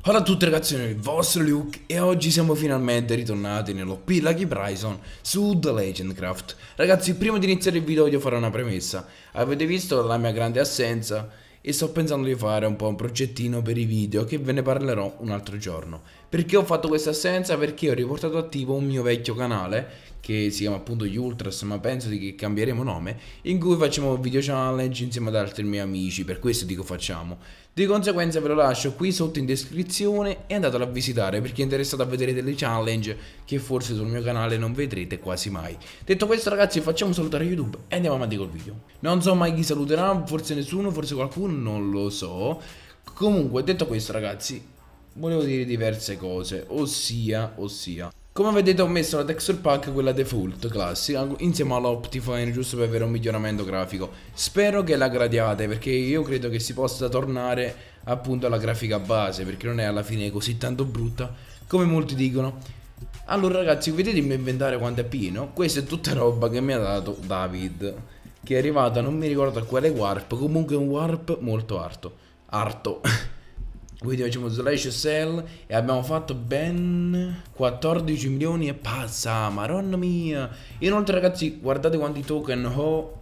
Hola a tutti ragazzi, sono il vostro Luke e oggi siamo finalmente ritornati nell'OP Lucky Bryson su The Legendcraft. Ragazzi, prima di iniziare il video voglio fare una premessa. Avete visto la mia grande assenza e sto pensando di fare un po' un progettino per i video che ve ne parlerò un altro giorno. Perché ho fatto questa assenza? Perché ho riportato attivo un mio vecchio canale che si chiama appunto Gli Ultras, ma penso che cambieremo nome, in cui facciamo video challenge insieme ad altri miei amici, per questo dico facciamo. Di conseguenza ve lo lascio qui sotto in descrizione e andatelo a visitare per chi è interessato a vedere delle challenge che forse sul mio canale non vedrete quasi mai. Detto questo ragazzi, facciamo salutare YouTube e andiamo avanti col video. Non so mai chi saluterà, forse nessuno, forse qualcuno, non lo so. Comunque, detto questo ragazzi, volevo dire diverse cose, ossia come vedete ho messo la texture pack, quella default classica, insieme all'Optifine, giusto per avere un miglioramento grafico. Spero che la gradiate, perché io credo che si possa tornare appunto alla grafica base, perché non è alla fine così tanto brutta come molti dicono. Allora ragazzi, vedete il mio inventario quanto è pieno? Questa è tutta roba che mi ha dato David, che è arrivata, non mi ricordo a quale warp, comunque un warp molto arto. Quindi facciamo slash sell e abbiamo fatto ben 14 milioni e passa, maronna mia. Inoltre ragazzi, guardate quanti token ho,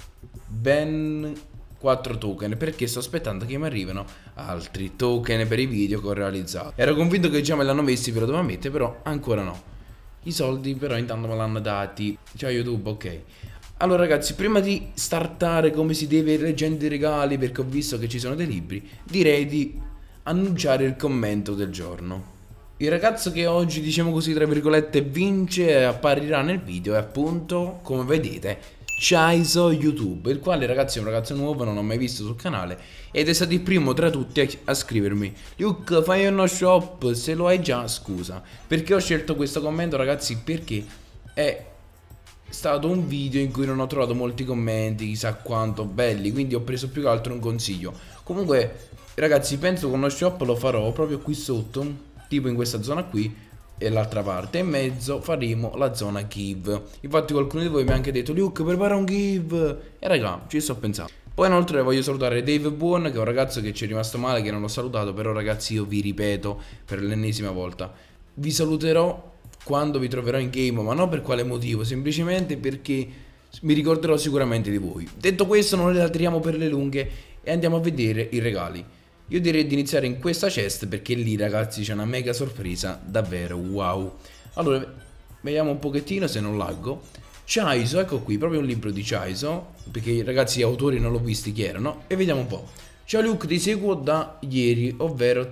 ben 4 token, perché sto aspettando che mi arrivino altri token per i video che ho realizzato. Ero convinto che già me l'hanno messi, ve lo dovevo mettere, però ancora no. I soldi però intanto me l'hanno dati. Ciao YouTube, ok. Allora ragazzi, prima di startare come si deve leggendo i regali, perché ho visto che ci sono dei libri, direi di annunciare il commento del giorno. Il ragazzo che oggi, diciamo così tra virgolette, vince e apparirà nel video è appunto, come vedete, Chaiso YouTube, il quale ragazzi è un ragazzo nuovo, non ho mai visto sul canale ed è stato il primo tra tutti a scrivermi: Luke, fai uno shop, se lo hai già scusa. Perché ho scelto questo commento ragazzi? Perché è stato un video in cui non ho trovato molti commenti, chissà quanto belli, quindi ho preso più che altro un consiglio. Comunque ragazzi, penso che uno shop lo farò proprio qui sotto, tipo in questa zona qui e l'altra parte, e in mezzo faremo la zona give. Infatti qualcuno di voi mi ha anche detto: Luke, prepara un give, e raga, ci sto pensando. Poi inoltre voglio salutare Dave Buon, che è un ragazzo che ci è rimasto male, che non l'ho salutato, però ragazzi io vi ripeto per l'ennesima volta, vi saluterò quando vi troverò in game, ma non per quale motivo, semplicemente perché mi ricorderò sicuramente di voi. Detto questo, non le altriamo per le lunghe e andiamo a vedere i regali. Io direi di iniziare in questa chest, perché lì ragazzi c'è una mega sorpresa davvero wow. Allora vediamo un pochettino se non laggo. Chaiso, ecco qui, proprio un libro di Chaiso, perché ragazzi gli autori non l'ho visti chi erano. E vediamo un po'. Ciao Luke, ti seguo da ieri, ovvero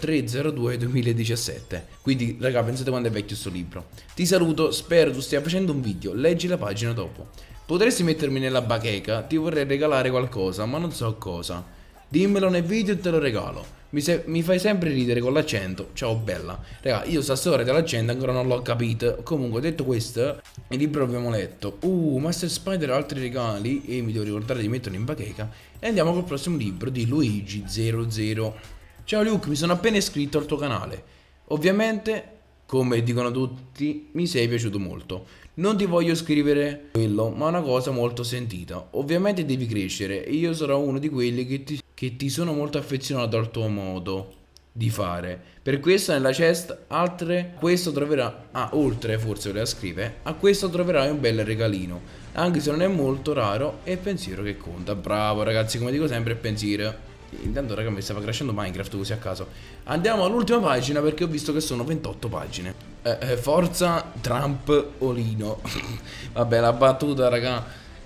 3/02/2017. Quindi raga, pensate quando è vecchio sto libro. Ti saluto, spero tu stia facendo un video, leggi la pagina dopo. Potresti mettermi nella bacheca, ti vorrei regalare qualcosa, ma non so cosa. Dimmelo nel video e te lo regalo. Mi fai sempre ridere con l'accento. Ciao bella. Raga, io sta storia dell'accento ancora non l'ho capito. Comunque, detto questo, il libro abbiamo letto. Master Spider ha altri regali e mi devo ricordare di metterlo in bacheca. E andiamo col prossimo libro di Luigi00. Ciao Luke, mi sono appena iscritto al tuo canale. Ovviamente, come dicono tutti, mi sei piaciuto molto. Non ti voglio scrivere quello, ma una cosa molto sentita. Ovviamente devi crescere e io sarò uno di quelli che ti sono molto affezionato al tuo modo di fare. Per questo nella chest questo troverà, oltre forse voleva scrivere, a questo troverai un bel regalino. Anche se non è molto raro, è il pensiero che conta. Bravo ragazzi, come dico sempre, è pensiero. Intanto raga mi stava crashando Minecraft così a caso. Andiamo all'ultima pagina perché ho visto che sono 28 pagine. Forza Trump Olino. Vabbè, la battuta raga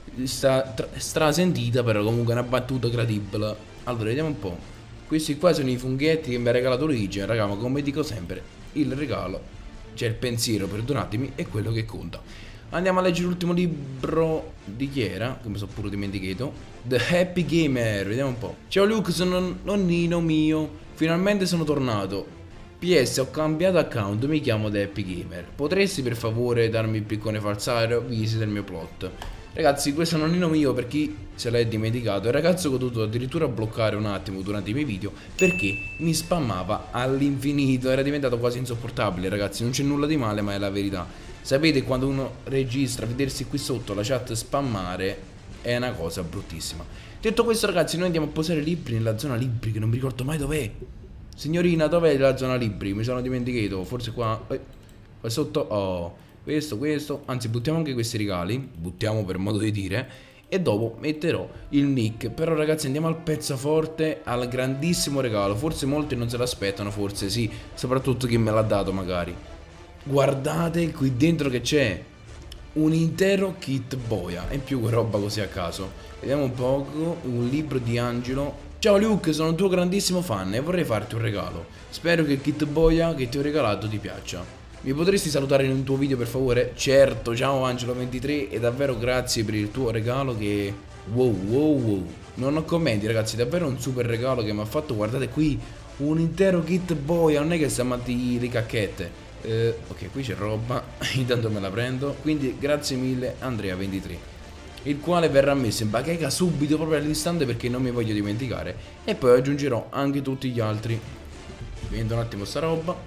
strasentita, però comunque è una battuta credibile. Allora vediamo un po'. Questi qua sono i funghetti che mi ha regalato Luigi. Raga, ma come dico sempre, il regalo, cioè il pensiero, perdonatemi, è quello che conta. Andiamo a leggere l'ultimo libro di chi era, che mi sono pure dimenticato. The Happy Gamer, vediamo un po'. Ciao Luke, sono nonnino mio, finalmente sono tornato. PS, ho cambiato account, mi chiamo The Happy Gamer. Potresti per favore darmi il piccone falsario? Visita il mio plot. Ragazzi, questo è un nonnino mio, per chi se l'è dimenticato. Il ragazzo che ho dovuto addirittura bloccare un attimo durante i miei video perché mi spammava all'infinito. Era diventato quasi insopportabile, ragazzi. Non c'è nulla di male, ma è la verità. Sapete, quando uno registra, vedersi qui sotto la chat spammare è una cosa bruttissima. Detto questo ragazzi, noi andiamo a posare libri nella zona libri, che non mi ricordo mai dov'è. Signorina, dov'è la zona libri? Mi sono dimenticato, forse qua, qua sotto. Oh, questo. Anzi, buttiamo anche questi regali, buttiamo per modo di dire. E dopo metterò il nick. Però ragazzi, andiamo al pezzo forte, al grandissimo regalo. Forse molti non se l'aspettano, forse sì, soprattutto chi me l'ha dato magari. Guardate qui dentro che c'è un intero kit boia e più roba così a caso. Vediamo un poco. Un libro di Angelo. Ciao Luke, sono un tuo grandissimo fan e vorrei farti un regalo. Spero che il kit boia che ti ho regalato ti piaccia. Mi potresti salutare in un tuo video per favore? Certo, ciao Angelo23 e davvero grazie per il tuo regalo che... Wow. Non ho commenti ragazzi, davvero un super regalo che mi ha fatto. Guardate qui, un intero kit boia, non è che siamo le cacchette. Ok, qui c'è roba, intanto me la prendo. Quindi grazie mille Andrea23, il quale verrà messo in bacheca subito, proprio all'istante, perché non mi voglio dimenticare. E poi aggiungerò anche tutti gli altri. Vendo un attimo sta roba.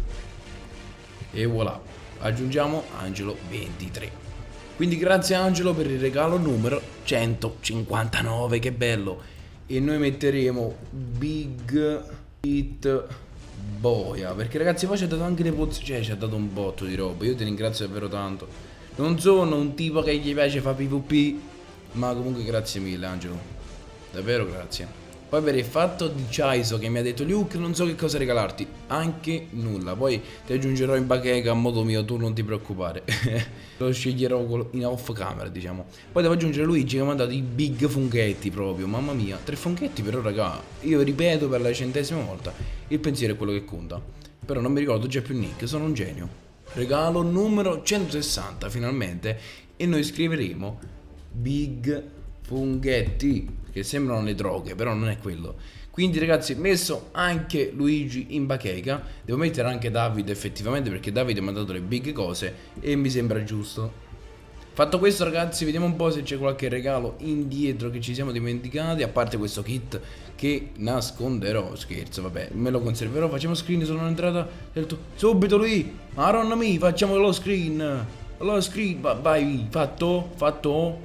E voilà, aggiungiamo Angelo23. Quindi grazie Angelo per il regalo numero 159, che bello. E noi metteremo Big Hit Boia, perché ragazzi poi ci ha dato anche le pozioni, cioè ci ha dato un botto di roba. Io ti ringrazio davvero tanto. Non sono un tipo che gli piace fa PvP, ma comunque grazie mille Angelo, davvero grazie. Poi per il fatto di Chaiso che mi ha detto Luke non so che cosa regalarti, anche nulla. Poi ti aggiungerò in bacheca a modo mio, tu non ti preoccupare. Lo sceglierò in off camera, diciamo. Poi devo aggiungere Luigi che mi ha mandato i big funghetti proprio, mamma mia. 3 funghetti però raga, io ripeto per la 100ª volta, il pensiero è quello che conta. Però non mi ricordo già più nick, sono un genio. Regalo numero 160 finalmente. E noi scriveremo Big Funghetti, che sembrano le droghe, però non è quello. Quindi ragazzi, messo anche Luigi in bacheca. Devo mettere anche Davide effettivamente, perché Davide mi ha dato le big cose e mi sembra giusto. Fatto questo ragazzi, vediamo un po' se c'è qualche regalo indietro che ci siamo dimenticati. A parte questo kit che nasconderò. Scherzo, vabbè, me lo conserverò. Facciamo screen, sono entrata subito lui. Maronna mi, facciamo lo screen. Lo screen, vai, fatto.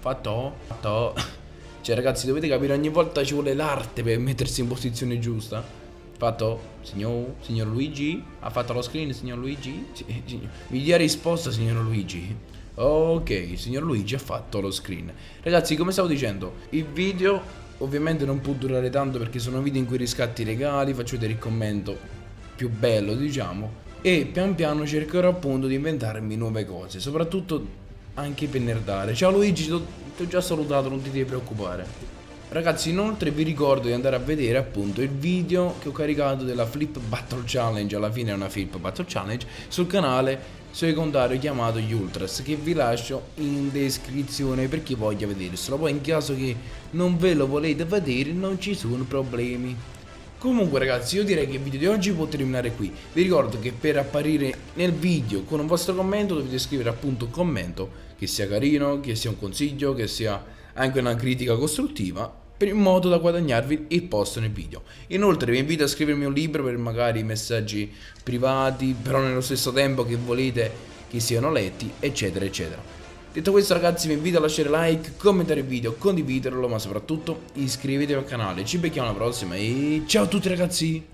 Cioè ragazzi, dovete capire, ogni volta ci vuole l'arte per mettersi in posizione giusta. Fatto? Signor Luigi? Ha fatto lo screen, signor Luigi? Mi dia risposta, signor Luigi. Ok, signor Luigi ha fatto lo screen. Ragazzi, come stavo dicendo, il video ovviamente non può durare tanto, perché sono video in cui riscatti i regali, faccio vedere il commento più bello, diciamo. E pian piano cercherò appunto di inventarmi nuove cose, soprattutto anche per nerdare. Ciao Luigi, ti ho già salutato, non ti devi preoccupare. Ragazzi, inoltre vi ricordo di andare a vedere appunto il video che ho caricato della Flip Battle Challenge. Alla fine è una Flip Battle Challenge sul canale secondario chiamato gli Ultras, che vi lascio in descrizione per chi voglia vederselo. Poi in caso che non ve lo volete vedere non ci sono problemi. Comunque ragazzi, io direi che il video di oggi può terminare qui. Vi ricordo che per apparire nel video con un vostro commento dovete scrivere appunto un commento che sia carino, che sia un consiglio, che sia anche una critica costruttiva, in modo da guadagnarvi il posto nel video. Inoltre vi invito a scrivermi un libro per magari messaggi privati, però nello stesso tempo che volete che siano letti, eccetera eccetera. Detto questo ragazzi, vi invito a lasciare like, commentare il video, condividerlo, ma soprattutto iscrivetevi al canale. Ci becchiamo alla prossima e ciao a tutti ragazzi!